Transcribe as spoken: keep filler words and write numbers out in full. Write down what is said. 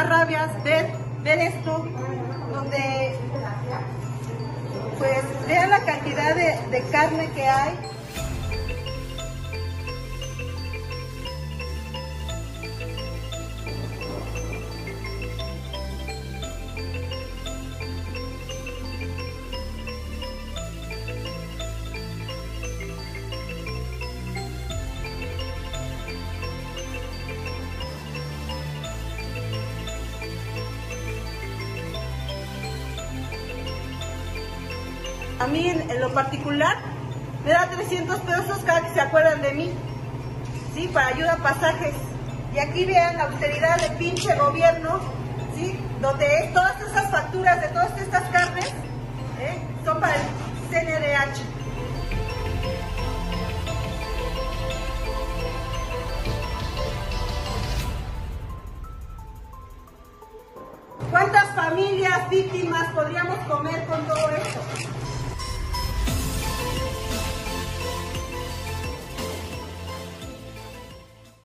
rabia ver, ver esto, donde pues vean la cantidad de, de carne que hay. A mí, en, en lo particular, me da trescientos pesos cada que se acuerdan de mí, ¿sí? Para ayuda a pasajes. Y aquí vean la austeridad del pinche gobierno, ¿sí? Donde es, todas esas facturas de todas estas carnes, ¿eh? Son para el C N D H. ¿Cuántas familias víctimas podríamos comer con todo esto?